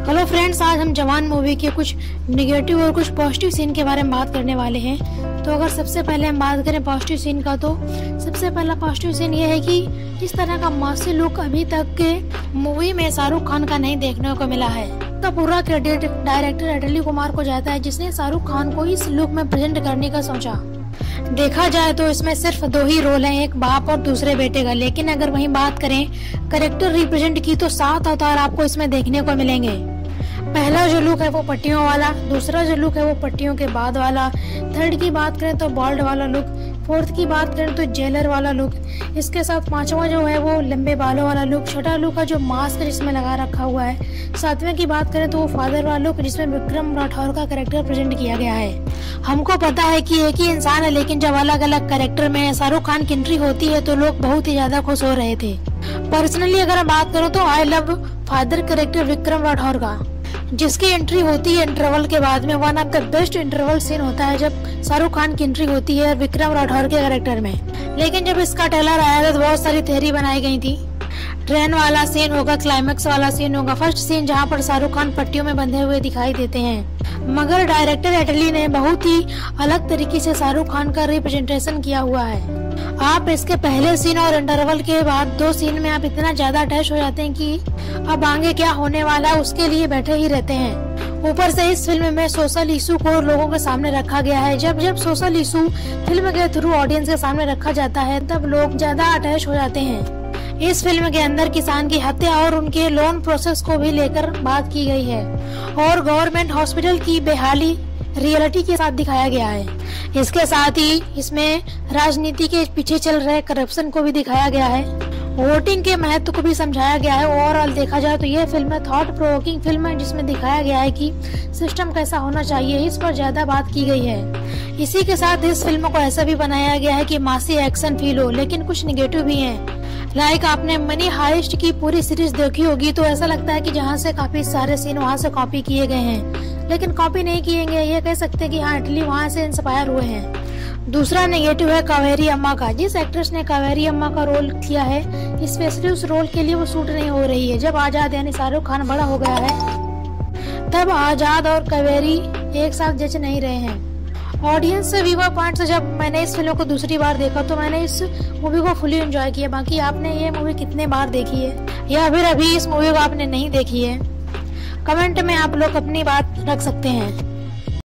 Hello friends, आज हम जवान मूवी के कुछ निगेटिव और कुछ पॉजिटिव सीन के बारे में बात करने वाले हैं। तो अगर सबसे पहले हम बात करें पॉजिटिव सीन का, तो सबसे पहला पॉजिटिव सीन ये है कि इस तरह का मासी लुक अभी तक के मूवी में शाहरुख खान का नहीं देखने को मिला है। तो पूरा क्रेडिट डायरेक्टर अटली कुमार को जाता है, जिसने शाहरुख खान को इस लुक में प्रेजेंट करने का सोचा। देखा जाए तो इसमें सिर्फ 2 ही रोल हैं, एक बाप और दूसरे बेटे का। लेकिन अगर वहीं बात करें कैरेक्टर रिप्रेजेंट की, तो 7 अवतार आपको इसमें देखने को मिलेंगे। पहला जो लुक है वो पट्टियों वाला, दूसरा जो लुक है वो पट्टियों के बाद वाला, थर्ड की बात करें तो बॉल्ड वाला लुक, फोर्थ की बात करें तो जेलर वाला लुक, इसके साथ 5वां जो है वो लंबे बालों वाला लुक, छठा लुक है जो मास्क जिसमें लगा रखा हुआ है, 7वें की बात करें तो वो फादर वाला लुक जिसमें विक्रम राठौर का कैरेक्टर प्रेजेंट किया गया है। हमको पता है कि एक ही इंसान है, लेकिन जब अलग अलग कैरेक्टर में शाहरुख खान की एंट्री होती है तो लोग बहुत ही ज्यादा खुश हो रहे थे। पर्सनली अगर मैं बात करूँ तो I love father character Vikram Rathore का, जिसकी एंट्री होती है इंटरवल के बाद में। One of the best interval scene होता है जब शाहरुख खान की एंट्री होती है विक्रम राठौर के कैरेक्टर में। लेकिन जब इसका ट्रेलर आया था तो बहुत सारी थ्योरी बनाई गई थी। ट्रेन वाला सीन होगा, क्लाइमेक्स वाला सीन होगा, फर्स्ट सीन जहां पर शाहरुख खान पट्टियों में बंधे हुए दिखाई देते हैं। मगर डायरेक्टर अटली ने बहुत ही अलग तरीके से शाहरुख खान का रिप्रेजेंटेशन किया हुआ है। आप इसके पहले सीन और इंटरवल के बाद 2 सीन में आप इतना ज्यादा अटैच हो जाते हैं कि अब आगे क्या होने वाला है उसके लिए बैठे ही रहते हैं। ऊपर से इस फिल्म में सोशल इशू को लोगों के सामने रखा गया है। जब जब सोशल इशू फिल्म के थ्रू ऑडियंस के सामने रखा जाता है तब लोग ज्यादा अटैच हो जाते हैं। इस फिल्म के अंदर किसान की हत्या और उनके लोन प्रोसेस को भी लेकर बात की गई है और गवर्नमेंट हॉस्पिटल की बेहाली रियलिटी के साथ दिखाया गया है। इसके साथ ही इसमें राजनीति के पीछे चल रहे करप्शन को भी दिखाया गया है, वोटिंग के महत्व को भी समझाया गया है। ओवरऑल देखा जाए तो यह फिल्म थॉट प्रोवोकिंग फिल्म है, जिसमें दिखाया गया है कि सिस्टम कैसा होना चाहिए, इस पर ज्यादा बात की गई है। इसी के साथ इस फिल्म को ऐसा भी बनाया गया है कि मासी एक्शन फील हो, लेकिन कुछ निगेटिव भी हैं। लाइक आपने मनी हाइस्ट की पूरी सीरीज देखी होगी तो ऐसा लगता है कि जहाँ से काफी सारे सीन वहाँ से कॉपी किए गए हैं, लेकिन कॉपी नहीं किए गए। ये कह सकते हैं कि हाँ अटली वहाँ से इंस्पायर हुए हैं। दूसरा नेगेटिव है कावेरी अम्मा का। जिस एक्ट्रेस ने कावेरी अम्मा का रोल किया है, स्पेशली उस रोल के लिए वो सूट नहीं हो रही है। जब आजाद यानी शाहरुख खान बड़ा हो गया है तब आजाद और कावेरी एक साथ जच नहीं रहे हैं। ऑडियंस से व्यूअर पॉइंट से जब मैंने इस फिल्म को दूसरी बार देखा तो मैंने इस मूवी को फुली एंजॉय किया। बाकी आपने ये मूवी कितने बार देखी है या फिर अभी इस मूवी को आपने नहीं देखी है, कमेंट में आप लोग अपनी बात रख सकते हैं।